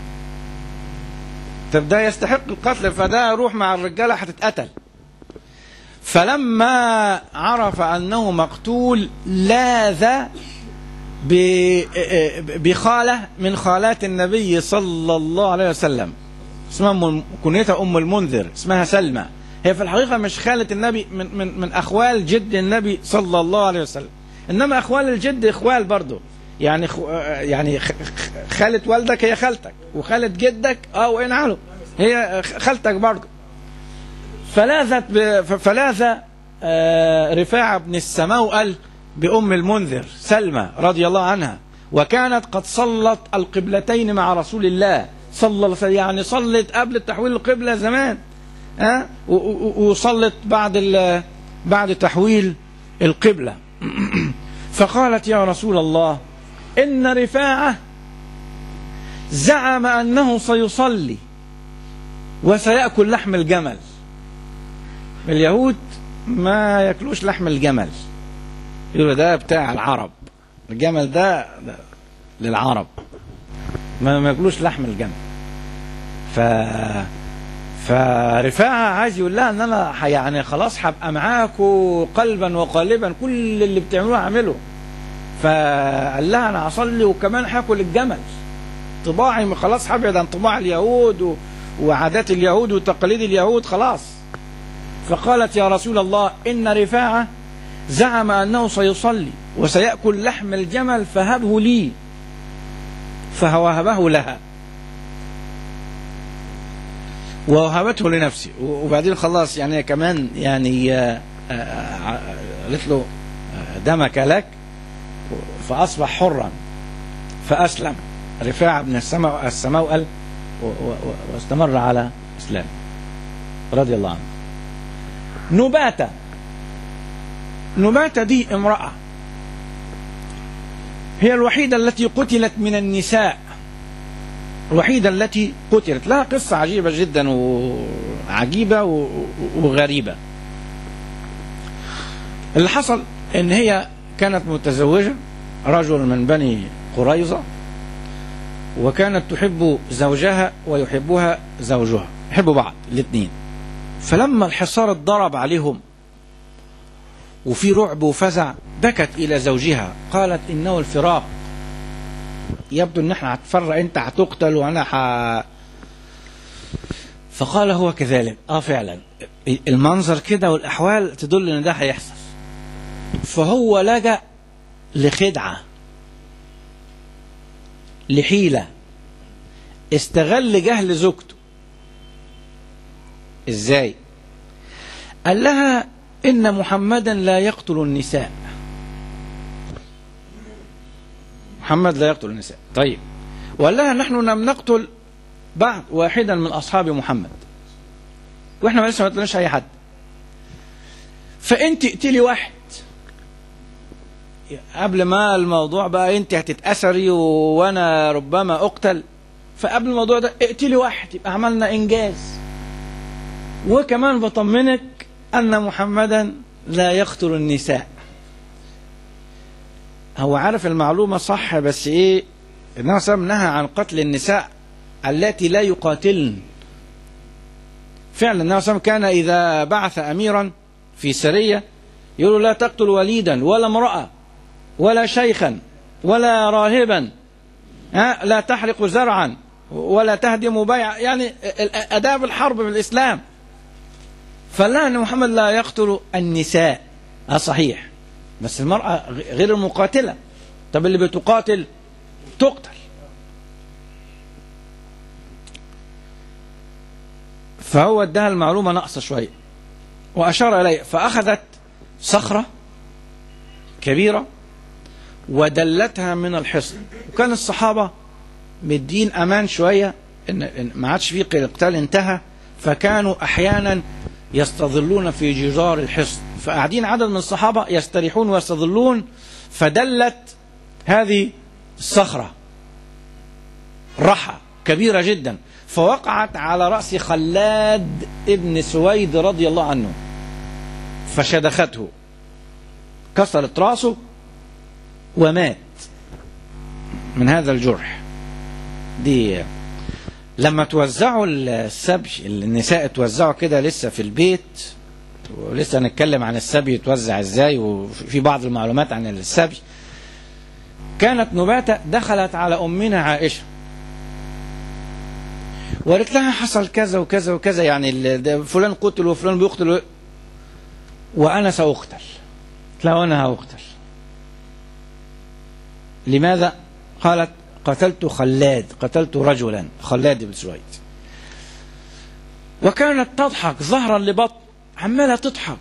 طب ده يستحق القتل، فده يروح مع الرجالة هتتقتل. فلما عرف أنه مقتول لاذ بخالة من خالات النبي صلى الله عليه وسلم، اسمها كنيتها أم المنذر، اسمها سلمى. هي في الحقيقة مش خالة النبي، من, من, من أخوال جد النبي صلى الله عليه وسلم، إنما أخوال الجد إخوال برضه، يعني يعني خالة والدك هي خالتك، وخالة جدك اه وإن عالوا هي خالتك برضه. فلاذت فلاذ رفاعة بن السموأل بأم المنذر سلمى رضي الله عنها، وكانت قد صلت القبلتين مع رسول الله صلى الله عليه وسلم، يعني صلت قبل تحويل القبلة زمان، ها أه؟ وصلت بعد بعد تحويل القبلة. فقالت يا رسول الله إن رفاعة زعم أنه سيصلي وسيأكل لحم الجمل. اليهود ما يأكلوش لحم الجمل، يقولوا ده بتاع العرب، الجمل ده, ده للعرب، ما يأكلوش لحم الجمل. ف فرفاعة عايز يقول لها ان انا يعني خلاص هبقى معاكم قلبا وقالبا، كل اللي بتعملوه اعمله. فقال لها انا هصلي وكمان هاكل الجمل، طباعي خلاص هبعد عن طباع اليهود وعادات اليهود وتقاليد اليهود خلاص. فقالت يا رسول الله إن رفاعة زعم أنه سيصلي وسيأكل لحم الجمل فهبه لي، فوهبه لها ووهبته لنفسي. وبعدين خلاص يعني كمان يعني قالت له دمك لك، فأصبح حرا فأسلم رفاعة بن السموأل واستمر على إسلام رضي الله عنه. نباتة نباتة دي امرأة هي الوحيدة التي قتلت من النساء، الوحيدة التي قتلت. لها قصة عجيبة جدا وعجيبة وغريبة. اللي حصل ان هي كانت متزوجة رجل من بني قريظة، وكانت تحب زوجها ويحبها زوجها، يحبوا بعض الاثنين. فلما الحصار اتضرب عليهم وفي رعب وفزع، بكت إلى زوجها قالت إنه الفراق، يبدو إن احنا هتفرق، أنت هتقتل وأنا ح... فقال هو كذلك، آه فعلا المنظر كده والأحوال تدل إن ده هيحصل. فهو لجأ لخدعة، لحيلة، استغل جهل زوجته. ازاي؟ قال لها ان محمدا لا يقتل النساء، محمد لا يقتل النساء. طيب، وقال لها نحن لم نقتل بعد واحدا من اصحاب محمد، واحنا لسه ما قتلناش اي حد، فانت اقتلي واحد قبل ما الموضوع بقى انت هتتأثري وانا ربما اقتل، فقبل الموضوع ده اقتلي واحد يبقى عملنا انجاز. وكمان بطمنك ان محمدا لا يقتل النساء. هو عارف المعلومة صح، بس ايه، النبي صلى الله عليه وسلم نهى عن قتل النساء التي لا يقاتلن. فعلا النبي صلى الله عليه وسلم كان اذا بعث اميرا في سرية يقول لا تقتل وليدا ولا امرأة ولا شيخا ولا راهبا، ها لا تحرق زرعا ولا تهدم بيع، يعني آداب الحرب بالإسلام. فلا أن محمد لا يقتل النساء، اه صحيح، بس المرأة غير المقاتلة. طب اللي بتقاتل تقتل. فهو ادها المعلومة ناقصة شوية وأشار إليه، فأخذت صخرة كبيرة ودلتها من الحصن. وكان الصحابة مدين أمان شوية، إن ما عادش فيه قتال، انتهى، فكانوا أحيانا يستظلون في جدار الحصن، فقاعدين عدد من الصحابة يستريحون ويستظلون، فدلت هذه الصخرة رحى كبيرة جدا، فوقعت على رأس خلاد ابن سويد رضي الله عنه، فشدخته، كسرت رأسه ومات من هذا الجرح. دي لما توزعوا السبي، النساء توزعوا كده لسه في البيت، ولسه هنتكلم عن السبي يتوزع ازاي وفي بعض المعلومات عن السبي. كانت نباتة دخلت على أمنا عائشة وقالت لها حصل كذا وكذا وكذا، يعني فلان قتل وفلان بيقتل وأنا سأقتل. لا وأنا هأقتل. لماذا؟ قالت قتلت خلاد، قتلت رجلا، خلاد بن سويد. وكانت تضحك ظهرا لبطن، عمالة تضحك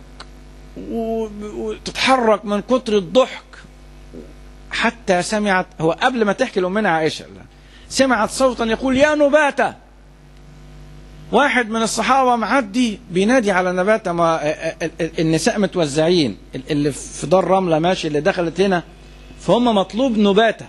وتتحرك من كتر الضحك، حتى سمعت، هو قبل ما تحكي لأمنا عائشة سمعت صوتا يقول يا نباتة. واحد من الصحابة معدي بينادي على نباتة، ما النساء متوزعين، اللي في دار رملة ماشي، اللي دخلت هنا، فهم مطلوب نباتة.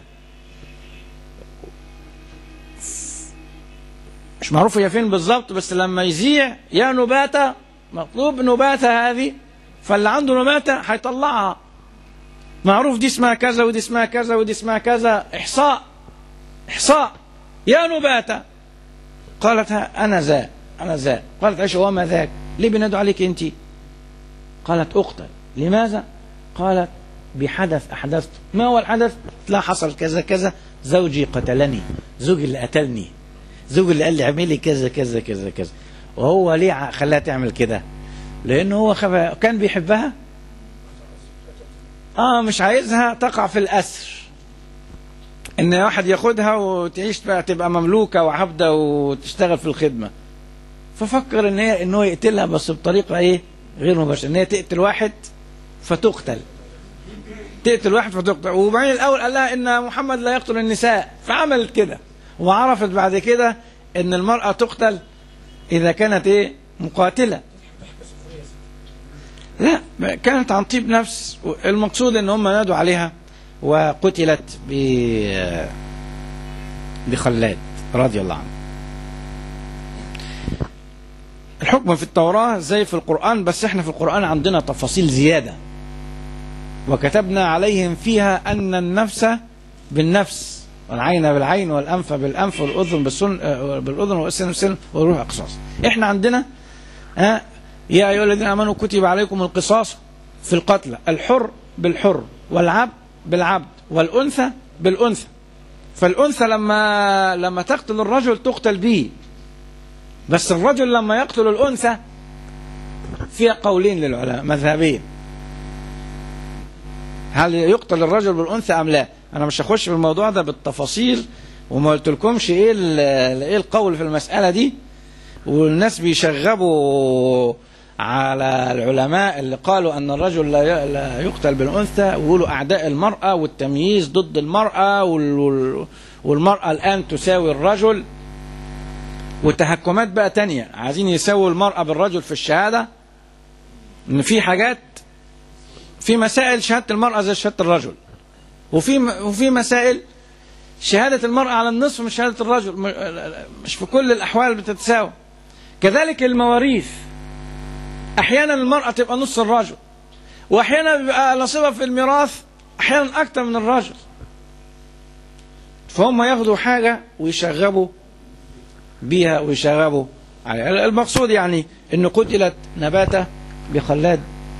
مش معروف هي فين بالظبط، بس لما يذيع يا نباتة مطلوب نباتة هذه، فاللي عنده نباتة هيطلعها، معروف دي اسمها كذا ودي اسمها كذا ودي اسمها كذا، إحصاء إحصاء يا نباتة. قالت أنا ذا أنا ذا. قالت عائشة وما ذاك؟ ليه بينادوا عليك أنت؟ قالت أقتل. لماذا؟ قالت بحدث أحدثت. ما هو الحدث؟ لا حصل كذا كذا، زوجي قتلني، زوجي اللي قتلني، زوجي اللي قال لي اعملي كذا كذا كذا كذا. وهو ليه خلاها تعمل كده؟ لأنه هو خف... كان بيحبها، آه مش عايزها تقع في الأسر، إن واحد ياخدها وتعيش بقى تبقى مملوكة وعبدة وتشتغل في الخدمة. ففكر إن هي إنه يقتلها بس بطريقة إيه؟ غير مباشرة، إن هي تقتل واحد فتقتل، تقتل واحد فتقتل. وبعدين الأول قال لها إن محمد لا يقتل النساء، فعملت كده، وعرفت بعد كده إن المرأة تقتل إذا كانت إيه؟ مقاتلة. لا كانت عن طيب نفس. المقصود ان هم نادوا عليها وقتلت بخلاد رضي الله عنه. الحكم في التوراة زي في القرآن، بس احنا في القرآن عندنا تفاصيل زيادة. وكتبنا عليهم فيها أن النفس بالنفس والعين بالعين والأنف بالأنف والأذن بالأذن والسن بالسن والروح قصاص. احنا عندنا ها يا أيها الذين آمنوا كتب عليكم القصاص في القتلى، الحر بالحر والعبد بالعبد والأنثى بالأنثى. فالأنثى لما لما تقتل الرجل تقتل به، بس الرجل لما يقتل الأنثى فيها قولين للعلماء مذهبين، هل يقتل الرجل بالأنثى أم لا؟ أنا مش هخش في الموضوع ده بالتفاصيل، وما قلت لكمش إيه إيه القول في المسألة دي. والناس بيشغبوا على العلماء اللي قالوا أن الرجل لا يقتل بالأنثى، ويقولوا أعداء المرأة والتمييز ضد المرأة والمرأة الآن تساوي الرجل، وتهكمات بقى تانية عايزين يساووا المرأة بالرجل في الشهادة. إن في حاجات، في مسائل شهادة المرأة زي شهادة الرجل، وفي وفي مسائل شهادة المرأة على النصف من شهادة الرجل، مش في كل الأحوال بتتساوى. كذلك المواريث، أحيانا المرأة تبقى نص الرجل، وأحيانا بيبقى نصيبها في الميراث أحيانا أكتر من الرجل. فهم ياخدوا حاجة ويشغبوا بيها ويشغبوا عليها. المقصود يعني أن قتلت نباتة بخلاد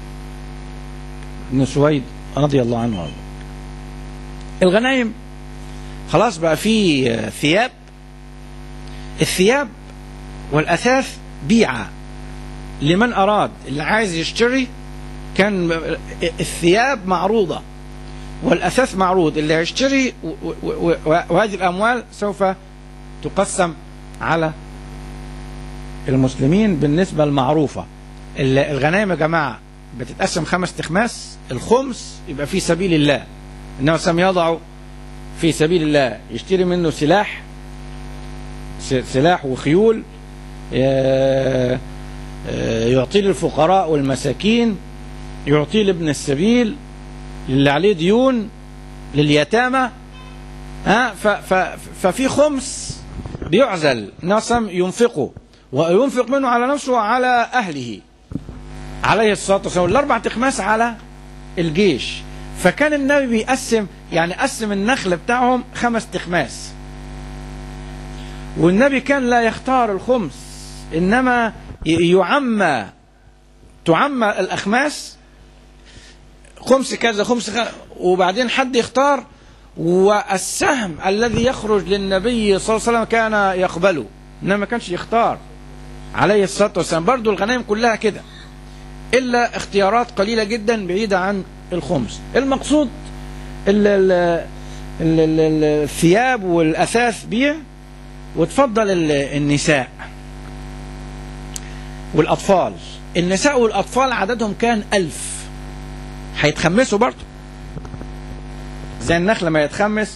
بن سويد رضي الله عنه. الغنائم خلاص بقى في ثياب، الثياب والأثاث بيعة لمن أراد، اللي عايز يشتري كان الثياب معروضة والأثاث معروض، اللي هيشتري، وهذه الأموال سوف تقسم على المسلمين بالنسبة المعروفة. الغنائم يا جماعة بتتقسم خمس تخماس، الخمس يبقى في سبيل الله، إنه سم يضع في سبيل الله، يشتري منه سلاح سلاح وخيول، يعطيه للفقراء والمساكين، يعطيه لابن السبيل، للي عليه ديون، لليتامى. ها ففي خمس بيعزل نصم ينفقه، وينفق منه على نفسه وعلى أهله عليه الصلاة والسلام. الأربع تخماس على الجيش، فكان النبي بيقسم، يعني قسم النخل بتاعهم خمس تخماس، والنبي كان لا يختار الخمس، إنما يعمى تعمى الأخماس، خمس كذا خمس كذا، وبعدين حد يختار، والسهم الذي يخرج للنبي صلى الله عليه وسلم كان يقبله، إنما ما كانش يختار عليه الصلاة والسلام. برضو الغنائم كلها كده، إلا اختيارات قليلة جدا بعيدة عن الخمس. المقصود الثياب والأثاث بيع، وتفضل النساء والأطفال. النساء والأطفال عددهم كان ألف، هيتخمسوا برضو زي النخل ما يتخمس،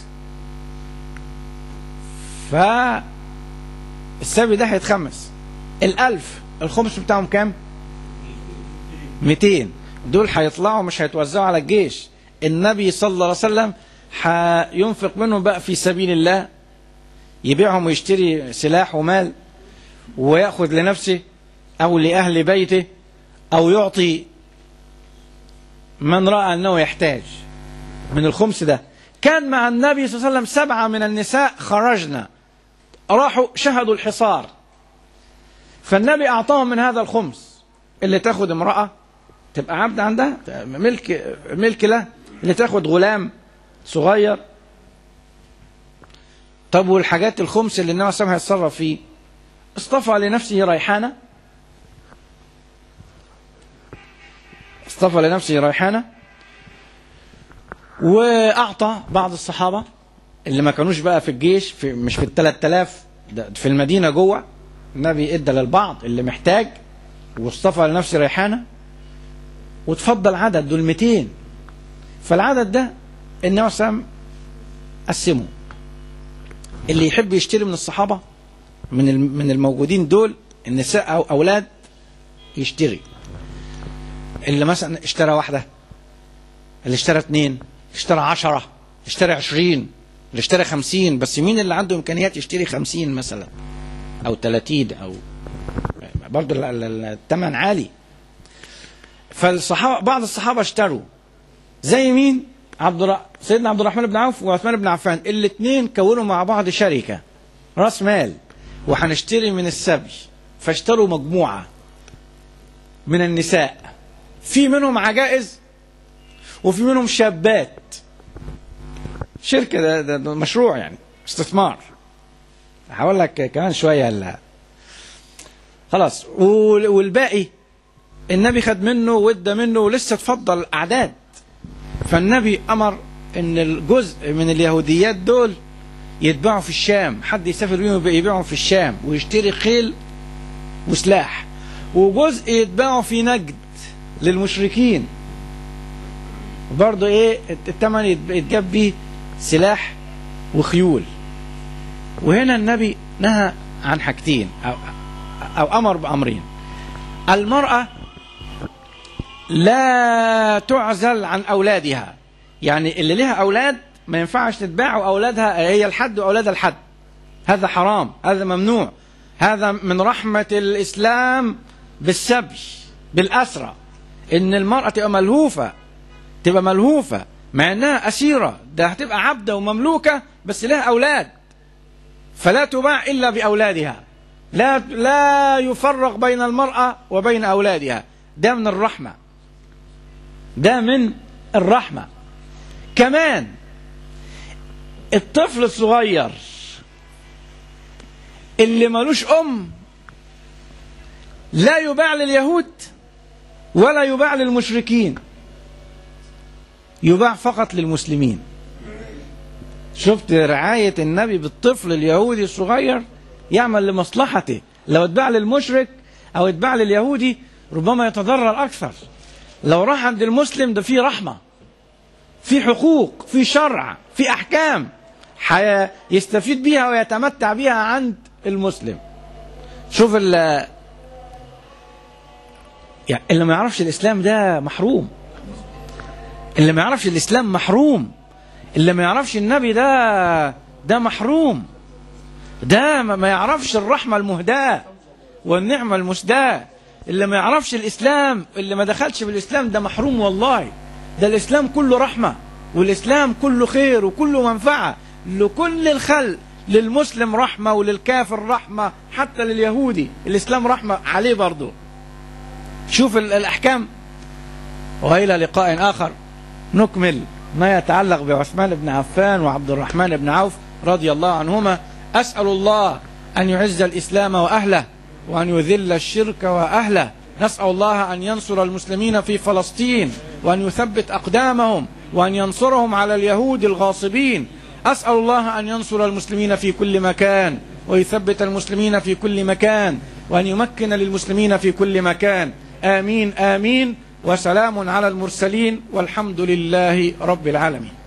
فالسبي ده هيتخمس. الألف الخمس بتاعهم كام؟ مئتين. دول هيطلعوا مش هيتوزعوا على الجيش، النبي صلى الله عليه وسلم هينفق منهم بقى في سبيل الله، يبيعهم ويشتري سلاح ومال ويأخذ لنفسه أو لأهل بيته، أو يعطي من رأى أنه يحتاج من الخمس ده. كان مع النبي صلى الله عليه وسلم سبعة من النساء خرجنا، راحوا شهدوا الحصار، فالنبي أعطاهم من هذا الخمس. اللي تاخد امرأة تبقى عبد عندها، ملك ملك له، اللي تاخد غلام صغير. طب والحاجات الخمس اللي النبي صلى الله عليه وسلم هيتصرف فيه، اصطفى لنفسه ريحانة، اصطفى لنفسه ريحانة، وأعطى بعض الصحابة اللي ما كانوش بقى في الجيش، في مش في الثلاث آلاف في المدينة جوه، النبي ادى للبعض اللي محتاج، واصطفى لنفسه ريحانة، وتفضل عدد دول مئتين. فالعدد ده النبي صلى الله عليه وسلم قسمه، اللي يحب يشتري من الصحابة من من الموجودين دول، النساء أو أولاد، يشتري. اللي مثلا اشترى واحدة، اللي اشترى اثنين، اللي اشترى عشرة، اللي اشترى عشرين، اللي اشترى خمسين. بس مين اللي عنده إمكانيات يشتري خمسين مثلا أو ثلاثين، أو برضه الثمن عالي. فالصحابة بعض الصحابة اشتروا، زي مين؟ عبد سيدنا عبد الرحمن بن عوف وعثمان بن عفان، الاثنين كونوا مع بعض شركة راس مال، وهنشتري من السبي، فاشتروا مجموعة من النساء، في منهم عجائز وفي منهم شابات. شركة ده, ده, ده مشروع يعني استثمار. هقول لك كمان شوية هلا. خلاص، والباقي النبي خد منه وادى منه، ولسه تفضل أعداد. فالنبي أمر إن الجزء من اليهوديات دول يتباعوا في الشام، حد يسافر بيهم يبيعهم في الشام ويشتري خيل وسلاح، وجزء يتباعوا في نجد للمشركين، برضه ايه الثمن يتجاب بيه سلاح وخيول. وهنا النبي نهى عن حاجتين، أو, أو أمر بأمرين. المرأة لا تعزل عن أولادها، يعني اللي لها أولاد ما ينفعش تتباع أولادها، هي الحد وأولادها الحد، هذا حرام، هذا ممنوع. هذا من رحمة الإسلام بالسبي بالأسرى، إن المرأة تبقى ملهوفة، تبقى ملهوفة مع أنها أسيرة، ده هتبقى عبدة ومملوكة بس لها أولاد، فلا تباع إلا بأولادها، لا لا يفرق بين المرأة وبين أولادها. ده من الرحمة، ده من الرحمة. كمان الطفل الصغير اللي ملوش أم لا يباع لليهود ولا يباع للمشركين، يباع فقط للمسلمين. شفت رعاية النبي بالطفل اليهودي الصغير؟ يعمل لمصلحته. لو اتباع للمشرك أو اتباع لليهودي ربما يتضرر أكثر. لو راح عند المسلم ده فيه رحمة، في حقوق، في شرع، في أحكام يستفيد بيها ويتمتع بيها عند المسلم. شوف ال يعني اللي ما يعرفش الإسلام ده محروم، اللي ما يعرفش الإسلام محروم، اللي ما يعرفش النبي ده ده محروم، ده ما يعرفش الرحمة المهداة والنعمة المسداة. اللي ما يعرفش الإسلام، اللي ما دخلش بالإسلام ده محروم والله. ده الإسلام كله رحمة، والإسلام كله خير وكله منفعة لكل الخلق، للمسلم رحمة وللكافر رحمة، حتى لليهودي الإسلام رحمة عليه برضه. شوف الأحكام. وإلى لقاء آخر نكمل ما يتعلق بعثمان بن عفان وعبد الرحمن بن عوف رضي الله عنهما. أسأل الله أن يعز الإسلام وأهله وأن يذل الشرك وأهله. نسأل الله أن ينصر المسلمين في فلسطين وأن يثبت أقدامهم وأن ينصرهم على اليهود الغاصبين. أسأل الله أن ينصر المسلمين في كل مكان ويثبت المسلمين في كل مكان وأن يمكن للمسلمين في كل مكان. آمين آمين. وسلام على المرسلين والحمد لله رب العالمين.